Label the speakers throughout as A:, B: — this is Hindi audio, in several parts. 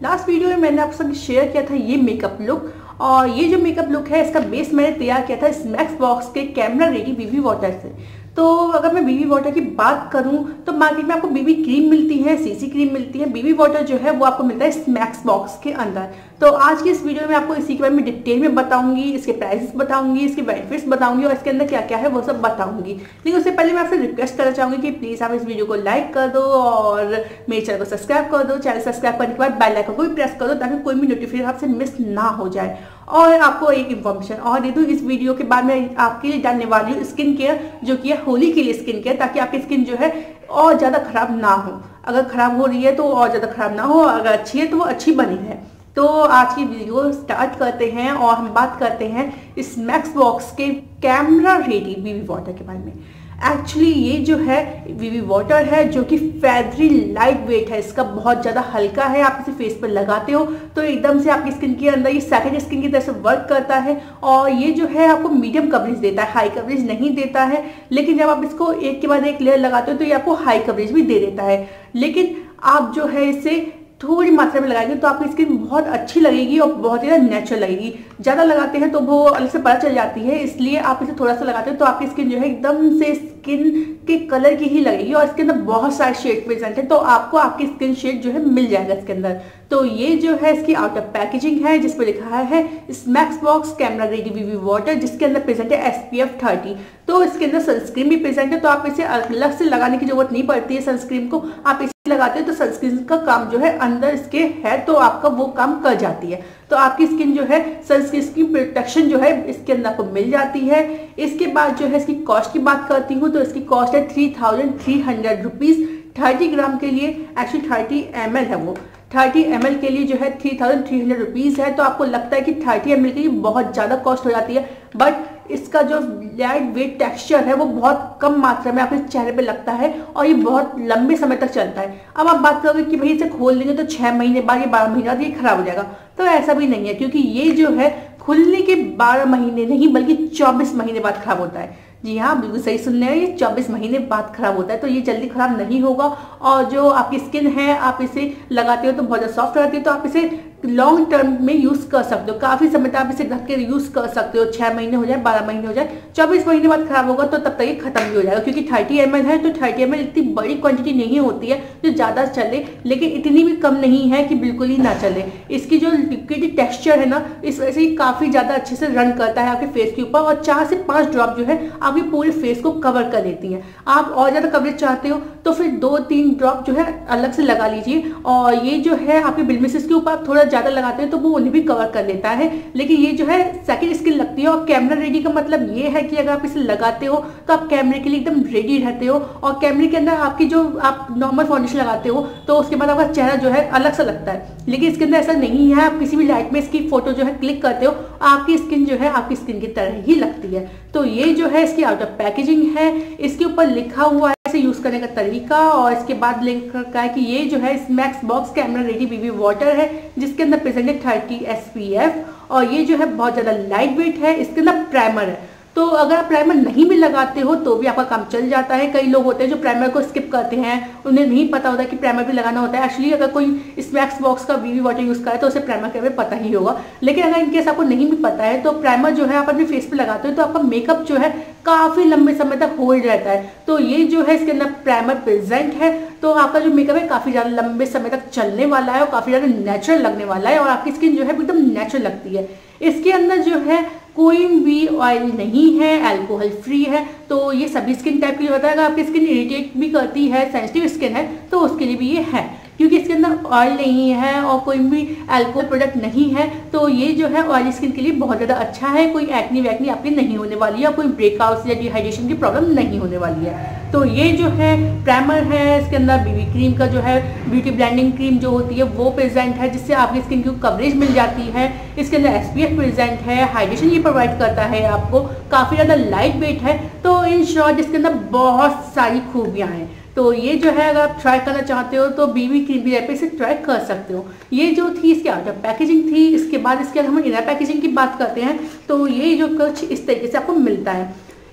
A: लास्ट वीडियो में मैंने आपके साथ शेयर किया था ये मेकअप लुक, और ये जो मेकअप लुक है इसका बेस मैंने तैयार किया था स्मैक्स बॉक्स के कैमरा रेडी बीबी वाटर से। तो अगर मैं बीबी वाटर की बात करूं तो मार्केट में आपको बीबी क्रीम मिलती है, सीसी क्रीम मिलती है, बीबी वाटर जो है वो आपको मिलता है स्मैक्स बॉक्स के अंदर। तो आज की इस वीडियो में आपको इसी के बारे में डिटेल में बताऊंगी, इसके प्राइसेस बताऊंगी, इसके बेनिफिट्स बताऊंगी और इसके अंदर क्या क्या है वो सब बताऊंगी। लेकिन उससे पहले मैं आपसे रिक्वेस्ट करना चाहूंगी कि प्लीज आप इस वीडियो को लाइक कर दो और मेरे चैनल को सब्सक्राइब कर दो। चैनल सब्सक्राइब करने के बाद बेल आइकन को भी प्रेस कर दो ताकि कोई भी नोटिफिकेशन आपसे मिस ना हो जाए। और आपको एक इन्फॉर्मेशन और दे दूं, इस वीडियो के बाद मैं आपके लिए डालने वाली हूँ स्किन केयर, जो कि है होली के लिए स्किन केयर, ताकि आपकी स्किन जो है और ज्यादा खराब ना हो। अगर खराब हो रही है तो और ज्यादा खराब ना हो, अगर अच्छी है तो वो अच्छी बनी है। तो आज की वीडियो स्टार्ट करते हैं और हम बात करते हैं स्मैक्स बॉक्स के कैमरा रेडी बीबी वाटर के बारे में। एक्चुअली ये जो है बीबी वाटर है जो कि फेदरी लाइट वेट है, इसका बहुत ज़्यादा हल्का है। आप इसे फेस पर लगाते हो तो एकदम से आपकी स्किन के अंदर ये सेकंड स्किन की तरह से वर्क करता है। और ये जो है आपको मीडियम कवरेज देता है, हाई कवरेज नहीं देता है। लेकिन जब आप इसको एक के बाद एक लेयर लगाते हो तो ये आपको हाई कवरेज भी दे देता है। लेकिन आप जो है इसे थोड़ी मात्रा में लगाएंगे तो आपकी स्किन बहुत अच्छी लगेगी और बहुत ही ज़्यादा नेचुरल लगेगी। ज़्यादा लगाते हैं तो वो अलग से पता चल जाती है, इसलिए आप इसे थोड़ा सा लगाते हो तो आपकी स्किन जो है एकदम से स्किन के कलर की ही लगेगी। और इसके अंदर बहुत सारे शेड प्रेजेंट है, तो आपको आपकी स्किन शेड जो है मिल जाएगा इसके अंदर। तो ये जो है इसकी आउटर पैकेजिंग है जिस पर लिखा है Smax box camera ready BB water, जिसके अंदर प्रेजेंट है SPF 30। तो इसके अंदर सनस्क्रीन भी प्रेजेंट है, तो आप इसे अलग से लगाने की जरूरत नहीं पड़ती है। सनस्क्रीन को आप इसे लगाते हो तो सनस्क्रीन का काम जो है अंदर इसके है, तो आपका वो काम कर जाती है। तो आपकी स्किन जो है सनस्क्रीन की प्रोटेक्शन जो है इसके अंदर आपको मिल जाती है। इसके बाद जो है इसकी कॉस्ट की बात करती हूँ तो इसकी कॉस्ट है 3300 रुपीज 30 ग्राम के लिए। एक्चुअली 30 ml है वो, 30 ml के लिए जो है 3300 रुपीज है। तो आपको लगता है कि 30 ml के लिए बहुत ज़्यादा कॉस्ट हो जाती है, बट इसका जो लाइट वेट टेक्सचर है वो बहुत कम मात्रा में आपके चेहरे पे लगता है और ये बहुत लंबे समय तक चलता है। अब आप बात करोगे कि भाई इसे खोल देंगे तो 6 महीने बाद या 12 महीने बाद ये खराब हो जाएगा, तो ऐसा भी नहीं है, क्योंकि ये जो है खुलने के 12 महीने नहीं बल्कि 24 महीने बाद खराब होता है। जी हाँ, बिल्कुल सही सुन रहे हैं, ये 24 महीने बाद खराब होता है। तो ये जल्दी खराब नहीं होगा। और जो आपकी स्किन है आप इसे लगाते हो तो बहुत ज़्यादा सॉफ्ट रहती है, तो आप इसे लॉन्ग टर्म में यूज़ कर सकते हो। काफ़ी समय तक आप इसे ढक के यूज़ कर सकते हो, 6 महीने हो जाए, 12 महीने हो जाए, 24 महीने बाद खराब होगा तो तब तक ये खत्म भी हो जाएगा। क्योंकि 30 ml है तो 30 ml इतनी बड़ी क्वांटिटी नहीं होती है जो ज़्यादा चले, लेकिन इतनी भी कम नहीं है कि बिल्कुल ही ना चले। इसकी जो लिक्विड टेक्सचर है ना, इस वजह से काफ़ी ज़्यादा अच्छे से रन करता है आपके फेस के ऊपर, और 4 से 5 ड्रॉप जो है आपके पूरे फेस को कवर कर देती हैं। आप और ज़्यादा कवरेज चाहते हो तो फिर 2-3 ड्रॉप जो है अलग से लगा लीजिए। और ये जो है आपके बिल्मिसेस के ऊपर आप थोड़ा ज़्यादा लगाते हैं तो वो उन्हें भी कवर कर लेता है। लेकिन ये जो है सेकंड स्किन लगती है। और कैमरा रेडी का मतलब ये है कि अगर आप इसे लगाते हो तो आप कैमरे के लिए एकदम रेडी रहते हो। और कैमरे के अंदर आपकी जो आप नॉर्मल फाउंडेशन लगाते हो तो उसके बाद आपका चेहरा जो है अलग सा लगता है, लेकिन इसके अंदर ऐसा नहीं है। आप किसी भी लाइट में इसकी फोटो जो है क्लिक करते हो, आपकी स्किन जो है आपकी स्किन की तरह ही लगती है। तो ये जो है इसकी आउटर पैकेजिंग है, इसके ऊपर लिखा हुआ है इसे यूज करने का तरीका, और इसके बाद लिख रखा है कि ये जो है Smax box camera ready BB water है जिसके अंदर प्रेजेंट है 30 SPF, और ये जो है बहुत ज्यादा लाइट वेट है। इसके अंदर प्राइमर है, तो अगर आप प्राइमर नहीं भी लगाते हो तो भी आपका काम चल जाता है। कई लोग होते हैं जो प्राइमर को स्किप करते हैं, उन्हें नहीं पता होता कि प्राइमर भी लगाना होता है। एक्चुअली अगर कोई स्मैक्स बॉक्स का बीबी वाटर यूज करे तो उसे प्राइमर के बारे में पता ही होगा। लेकिन अगर इनकेस आपको नहीं भी पता है तो प्राइमर जो है आप अपने फेस पे लगाते हो तो आपका मेकअप जो है काफी लंबे समय तक होल्ड रहता है। तो ये जो है इसके अंदर प्राइमर प्रेजेंट है, तो आपका जो मेकअप है काफी ज्यादा लंबे समय तक चलने वाला है और काफी ज्यादा नेचुरल लगने वाला है, और आपकी स्किन जो है एकदम नेचुरल लगती है। इसके अंदर जो है कोई भी ऑयल नहीं है, अल्कोहल फ्री है। तो ये सभी स्किन टाइप के लिए होता है। अगर आपकी स्किन इरिटेट भी करती है, सेंसिटिव स्किन है, तो उसके लिए भी ये है, क्योंकि इसके अंदर ऑयल नहीं है और कोई भी अल्कोहल प्रोडक्ट नहीं है। तो ये जो है ऑयली स्किन के लिए बहुत ज़्यादा अच्छा है। कोई एक्नी वैक्नी आपकी नहीं होने वाली है, कोई ब्रेकआउट्स या डिहाइड्रेशन की प्रॉब्लम नहीं होने वाली है। तो ये जो है प्राइमर है, इसके अंदर बीबी क्रीम का जो है ब्यूटी ब्लेंडिंग क्रीम जो होती है वो प्रेजेंट है, जिससे आपकी स्किन की कवरेज मिल जाती है। इसके अंदर SPF प्रेजेंट है, हाइड्रेशन ये प्रोवाइड करता है आपको, काफ़ी ज़्यादा लाइट वेट है। तो इन शॉर्ट इसके अंदर बहुत सारी खूबियाँ हैं। तो ये जो है अगर आप ट्राई करना चाहते हो तो बीबी क्रीम की जगह पे इसे ट्राई कर सकते हो। ये जो थी इसकी आउटर पैकेजिंग थी। इसके बाद इसके हम इनर पैकेजिंग की बात करते हैं तो ये जो कुछ इस तरीके से आपको मिलता है।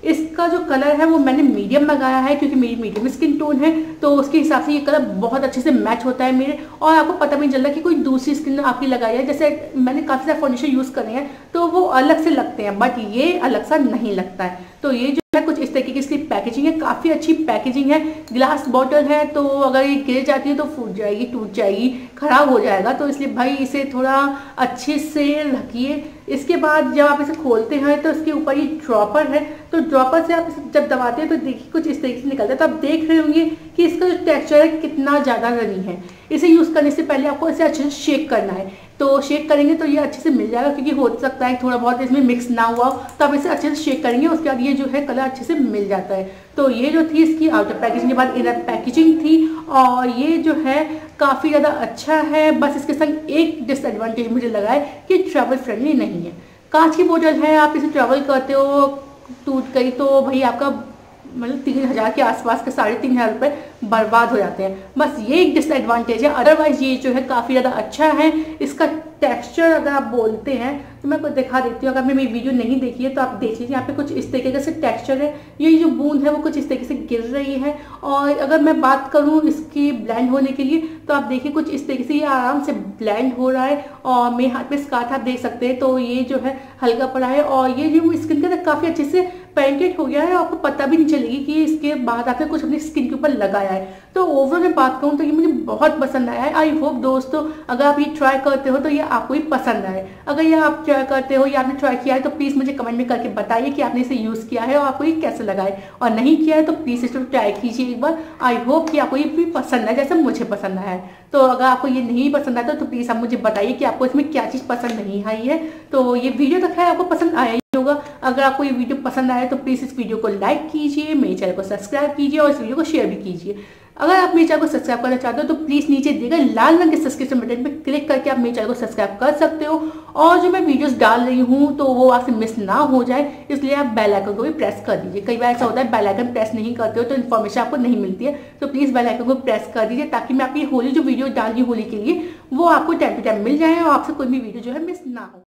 A: इसका जो कलर है वो मैंने मीडियम लगाया है क्योंकि मेरी मीडियम स्किन टोन है, तो उसके हिसाब से ये कलर बहुत अच्छे से मैच होता है मेरे, और आपको पता भी नहीं चलता कि कोई दूसरी स्किन आपकी लगाई है। जैसे मैंने काफ़ी सारे फाउंडेशन यूज़ करे हैं तो वो अलग से लगते हैं, बट ये अलग सा नहीं लगता है। तो ये जो है कुछ इस तरीके की इसकी पैकेजिंग है, काफ़ी अच्छी पैकेजिंग है। ग्लास बॉटल है तो अगर ये गिर जाती है तो फूट जाएगी, टूट जाएगी, खराब हो जाएगा, तो इसलिए भाई इसे थोड़ा अच्छे से रखिए। इसके बाद जब आप इसे खोलते हैं तो इसके ऊपर ये ड्रॉपर है, तो ड्रॉपर से आप इसे जब दबाते हैं तो देखिए कुछ इस तरीके से निकलता है। तो आप देख रहे होंगे कि इसका जो टेक्सचर है कितना ज़्यादा रनी है। इसे यूज़ करने से पहले आपको इसे अच्छे से शेक करना है, तो शेक करेंगे तो ये अच्छे से मिल जाएगा, क्योंकि हो सकता है थोड़ा बहुत इसमें मिक्स ना हुआ हो, तो आप इसे अच्छे से शेक करेंगे, उसके बाद ये जो है कलर अच्छे से मिल जाता है। तो ये जो थी इसकी आउटर पैकेजिंग के बाद इनर पैकेजिंग थी, और ये जो है काफ़ी ज़्यादा अच्छा है। बस इसके संग एक डिसएडवांटेज मुझे लगा है कि ट्रैवल फ्रेंडली नहीं है। कांच की बोतल है, आप इसे ट्रैवल करते हो, टूट गई तो भाई आपका मतलब 3000 के आसपास के 3500 रुपये बर्बाद हो जाते हैं। बस ये एक डिसएडवांटेज है, अदरवाइज ये जो है काफ़ी ज़्यादा अच्छा है। इसका टेक्सचर अगर आप बोलते हैं तो मैं आपको दिखा देती हूँ, अगर आपने मेरी वीडियो नहीं देखी है तो आप देख लीजिए। यहाँ पे कुछ इस तरीके से टेक्सचर है, ये जो बूंद है वो कुछ इस तरीके से गिर रही है। और अगर मैं बात करूँ इसकी ब्लेंड होने के लिए तो आप देखिए कुछ इस तरीके से ये आराम से ब्लेंड हो रहा है, और मेरे हाथ में स्कार्फ आप देख सकते हैं, तो ये जो है हल्का पड़ा है, और ये जो स्किन के अंदर काफ़ी अच्छे से पेंटेड हो गया है, आपको पता भी नहीं चलेगी कि इसके बाद आपने कुछ अपनी स्किन के ऊपर लगाया है। तो ओवरऑल मैं बात करूँ तो ये मुझे बहुत पसंद आया है। आई होप दोस्तों अगर आप ये ट्राई करते हो तो ये आपको भी पसंद आए। अगर ये आप ट्राई करते हो या आपने ट्राई किया है तो प्लीज़ मुझे कमेंट में करके बताइए कि आपने इसे यूज़ किया है और आपको ये कैसे लगा है, और नहीं किया है तो प्लीज़ इसे ट्राई कीजिए एक बार। आई होप कि आपको ये भी पसंद है जैसे मुझे पसंद आया है। तो अगर आपको ये नहीं पसंद आता तो प्लीज़ आप मुझे बताइए कि आपको इसमें क्या चीज़ पसंद नहीं आई है। तो ये वीडियो तक है आपको पसंद आया होगा। अगर आपको ये वीडियो पसंद आए तो प्लीज़ इस वीडियो को लाइक कीजिए, मेरे चैनल को सब्सक्राइब कीजिए और इस वीडियो को शेयर भी कीजिए। अगर आप मेरे चैनल को सब्सक्राइब करना चाहते हो तो प्लीज़ नीचे दिए गए लाल रंग के सब्सक्रिप्शन बटन पर क्लिक करके आप मेरे चैनल को सब्सक्राइब कर सकते हो, और जो मैं वीडियोस डाल रही हूँ तो वो आपसे मिस ना हो जाए, इसलिए आप बेल आइकन को भी प्रेस कर दीजिए। कई बार ऐसा होता है बेल आइकन प्रेस नहीं करते हो तो इन्फॉर्मेशन आपको नहीं मिलती है, तो प्लीज़ बेल आइकन को प्रेस कर दीजिए ताकि मैं आपकी होली जो वीडियो डाल रही हूँ होली के लिए वो आपको टाइम टू टाइम मिल जाए और आपसे कोई भी वीडियो जो है मिस ना हो।